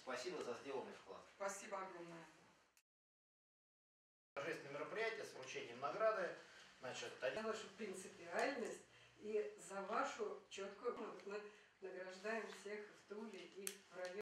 Спасибо за сделанный вклад. Спасибо огромное. Торжественное мероприятие с вручением награды. Значит, За вашу принципиальность и за вашу четкую... Мы награждаем всех в Туле и в районе.